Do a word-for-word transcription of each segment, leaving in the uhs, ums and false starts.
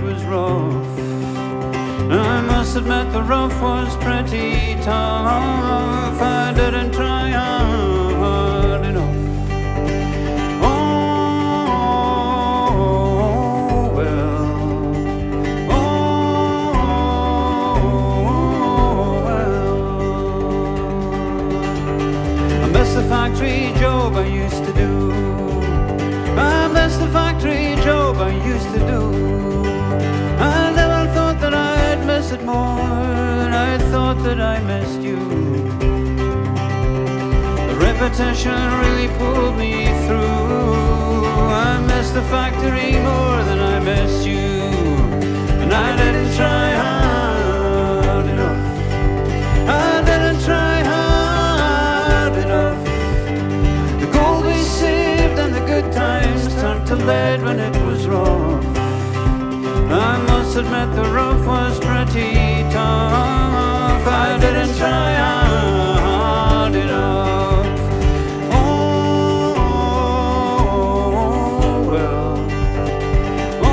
was rough. I must admit the rough was pretty tough. I didn't try hard enough. Oh, well. Oh, well. I miss the factory job I used to do. I miss the factory job I used to do. I never thought that I'd miss it more than I thought that I missed you. The repetition really pulled me through. I miss the factory more than I miss you. And I didn't try hard enough. I didn't try hard enough. The gold we saved and the good times turned to lead when it was rough. I must admit the rough was pretty tough. I didn't try hard enough. Oh, well. Oh,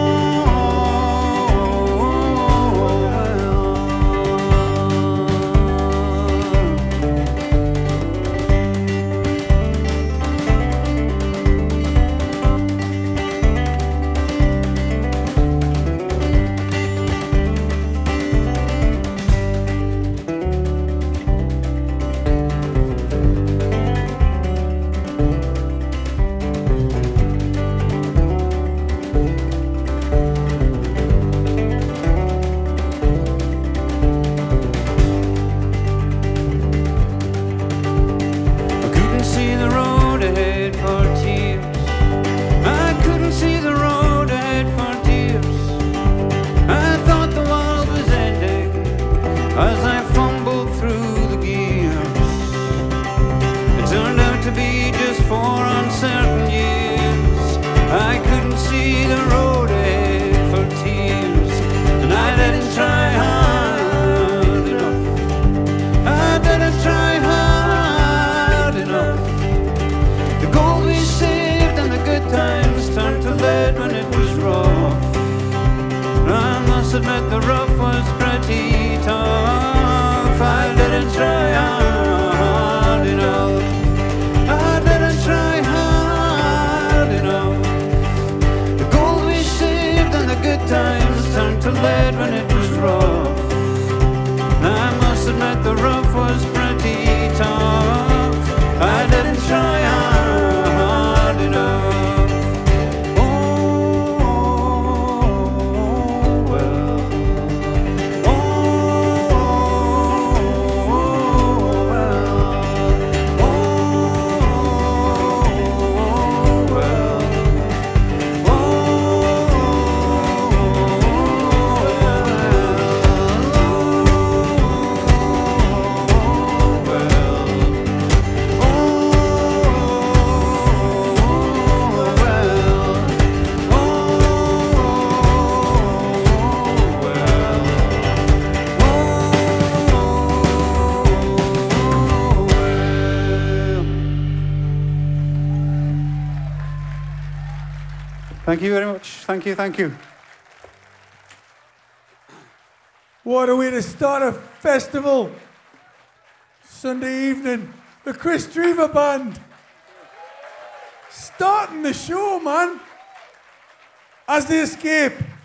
as I fumbled through the gears, it turned out to be just four uncertain years. I couldn't see the road ahead for tears, and I didn't try hard enough. I didn't try hard enough. The gold we saved and the good times turned to lead when it was rough. I must admit the rough was pretty tough. I didn't try hard enough. I didn't try hard enough. The gold we saved and the good times turned to lead when it was rough. I must admit the rough was pretty tough. I didn't try hard enough. Thank you very much. Thank you, thank you. What a way to start a festival. Sunday evening, the Chris Drever Band. Starting the show, man. As they escape.